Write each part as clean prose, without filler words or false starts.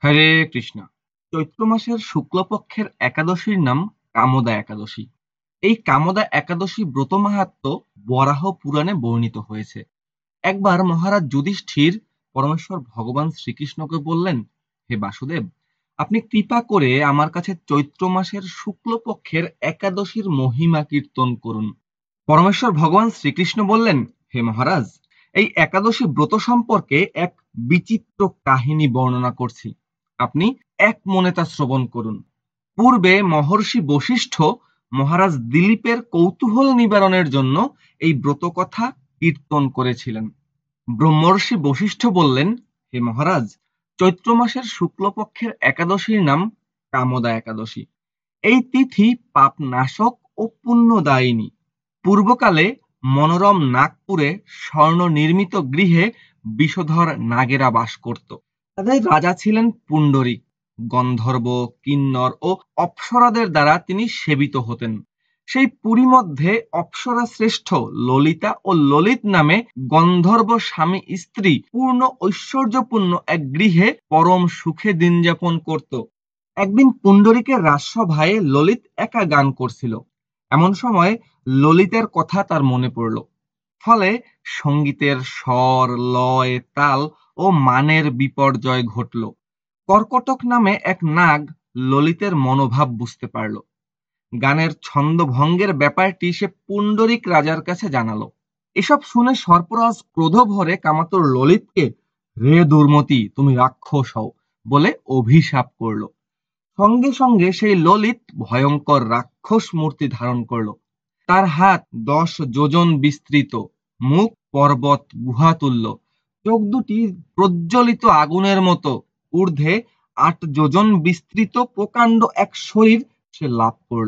হরে কৃষ্ণ। চৈত্র মাসের শুক্লপক্ষের একাদশীর নাম কামদা একাদশী। এই কামদা একাদশী ব্রত মাহাত্ম্য বরাহ পুরাণে বর্ণিত হয়েছে। একবার মহারাজ যুধিষ্ঠির পরমেশ্বর ভগবান শ্রীকৃষ্ণকে বললেন, হে বাসুদেব, আপনি কৃপা করে আমার কাছে চৈত্র মাসের শুক্লপক্ষের একাদশীর মহিমা কীর্তন করুন। পরমেশ্বর ভগবান শ্রীকৃষ্ণ বললেন, হে মহারাজ, এই একাদশী ব্রত সম্পর্কে এক বিচিত্র কাহিনী বর্ণনা করছি, আপনি এক মনে তা শ্রবণ করুন। পূর্বে মহর্ষি বশিষ্ঠ মহারাজ দিলীপের কৌতূহল নিবারণের জন্য এই ব্রত কথা কীর্তন করেছিলেন। ব্রহ্মর্ষি বশিষ্ঠ বললেন, হে মহারাজ, চৈত্র মাসের শুক্লপক্ষের একাদশীর নাম কামদা একাদশী। এই তিথি পাপ নাশক ও পুণ্যদায়িনী। পূর্বকালে মনোরম নাগপুরে স্বর্ণ নির্মিত গৃহে বিষধর নাগেরা বাস করত। তাদের রাজা ছিলেন পুণ্ডরীক। গন্ধর্ব, কিন্নর ও অপ্সরাদের দ্বারা তিনি সেবিত হতেন। সেই পুরী মধ্যে অপ্সরা শ্রেষ্ঠ ললিতা ও ললিত নামে গন্ধর্ব স্বামী স্ত্রী পূর্ণ ঐশ্বর্যপূর্ণ এক গৃহে পরম সুখে দিন যাপন করত। একদিন পুণ্ডরীকের রাজসভায় ললিত একা গান করছিল। এমন সময় ললিতার কথা তার মনে পড়ল। ফলে সঙ্গীতের স্বর, লয়, তাল ও মানের বিপর্যয় ঘটল। কর্কটক নামে এক নাগ ললিতের মনোভাব বুঝতে পারল। গানের ছন্দভঙ্গের ব্যাপারটি সে পুণ্ডরীক রাজার কাছে জানালো। এসব শুনে সর্পরাজ ক্রোধ ভরে কামাতুর ললিতকে, রে দুর্মতি, তুমি রাক্ষস হও বলে অভিশাপ করল। সঙ্গে সঙ্গে সেই ললিত ভয়ঙ্কর রাক্ষস মূর্তি ধারণ করল। তার হাত 10 যোজন বিস্তৃত, মুখ পর্বত গুহাতুল্য, চোখ দুটি প্রজ্বলিত আগুনের মতো, ঊর্ধ্বে 8 যোজন বিস্তৃত প্রকাণ্ড এক শরীর সে লাভ করল।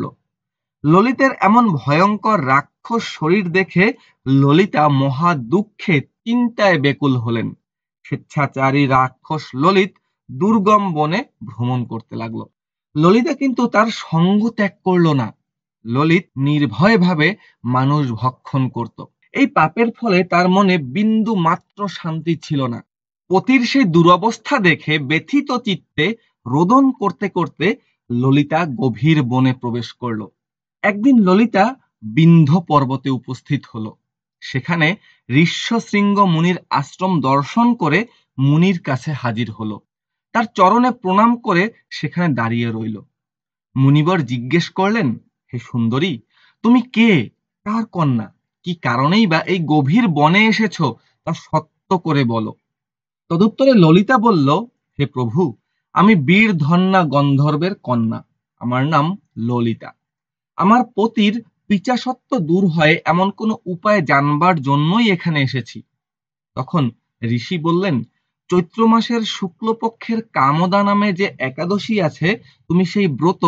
ললিতের এমন ভয়ঙ্কর রাক্ষস শরীর দেখে ললিতা মহা দুঃখে চিন্তায় বেকুল হলেন। স্বেচ্ছাচারী রাক্ষস ললিত দুর্গম বনে ভ্রমণ করতে লাগলো। ললিতা কিন্তু তার সঙ্গ ত্যাগ করলো না। ললিত নির্ভয়ভাবে মানুষ ভক্ষণ করত। এই পাপের ফলে তার মনে বিন্দু মাত্র শান্তি ছিল না। পতির সেই দুরবস্থা দেখে ব্যথিত চিত্তে রোদন করতে করতে ললিতা গভীর বনে প্রবেশ করলো। একদিন ললিতা বিন্ধ্য পর্বতে উপস্থিত হলো। সেখানে ঋষ্যশৃঙ্গ মুনির আশ্রম দর্শন করে মুনির কাছে হাজির হলো। তার চরণে প্রণাম করে সেখানে দাঁড়িয়ে রইল। মুনিবর জিজ্ঞেস করলেন, হে সুন্দরী, তুমি কে, কার কন্যা, কি কারণেই বা এই গভীর বনে এসেছো, তা সত্য করে বলো। তদুত্তরে ললিতা বলল, হে প্রভু, আমি বীর ধন্যা গন্ধর্বের কন্যা, আমার নাম ললিতা। আমার পতির পিচাসত্ব দূর হয় এমন কোনো উপায় জানবার জন্যই এখানে এসেছি। তখন ঋষি বললেন, চৈত্র মাসের শুক্লপক্ষের কামদা নামে যে একাদশী আছে, তুমি সেই ব্রত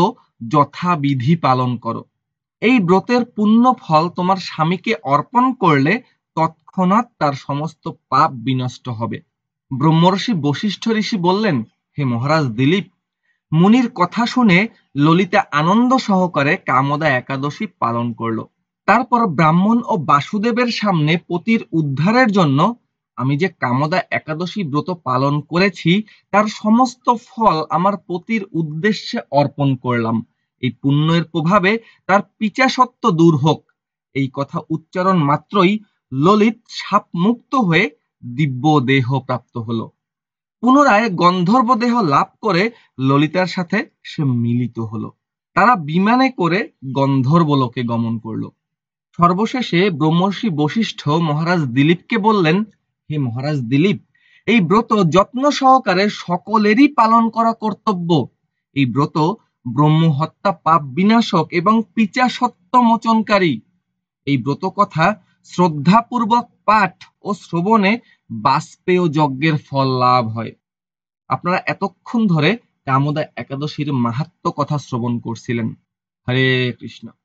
যথাবিধি পালন করো। এই ব্রতের পুণ্য ফল তোমার স্বামীকে অর্পণ করলে তৎক্ষণাৎ তার সমস্ত পাপ বিনষ্ট হবে। ব্রহ্মর্ষি বশিষ্ঠ ঋষি বললেন, হে মহারাজ দিলীপ, মুনির কথা শুনে ললিতা আনন্দ সহকারে কামদা একাদশী পালন করলো। তারপর ব্রাহ্মণ ও বাসুদেবের সামনে পতির উদ্ধারের জন্য আমি যে কামদা একাদশী ব্রত পালন করেছি, তার সমস্ত ফল আমার পতির উদ্দেশ্যে অর্পণ করলাম। এই পুণ্যের প্রভাবে তার পিচাসত্ব দূর হোক। এই কথা উচ্চারণ মাত্রই ললিত সাপ মুক্ত হয়ে দিব্য দেহ প্রাপ্ত হলো। পুনরায় গন্ধর্ব দেহ লাভ করে ললিতার সাথে সে মিলিত হলো। তারা বিমানে করে গন্ধর্ব লোকে গমন করলো। সর্বশেষে ব্রহ্মর্ষি বশিষ্ঠ মহারাজ দিলীপকে বললেন, হে মহারাজ দিলীপ, এই ব্রত যত্ন সহকারে সকলেরই পালন করা কর্তব্য। এই ব্রত ব্রহ্মহত্যা পাপ বিনাশক এবং পিচাসত্ব মোচনকারী। এই ব্রত কথা শ্রদ্ধাপূর্বক পাঠ ও শ্রবণে বাষ্পেয় যজ্ঞের ফল লাভ হয়। আপনারা এতক্ষণ ধরে কামদা একাদশীর মাহাত্ম্য কথা শ্রবণ করছিলেন। হরে কৃষ্ণ।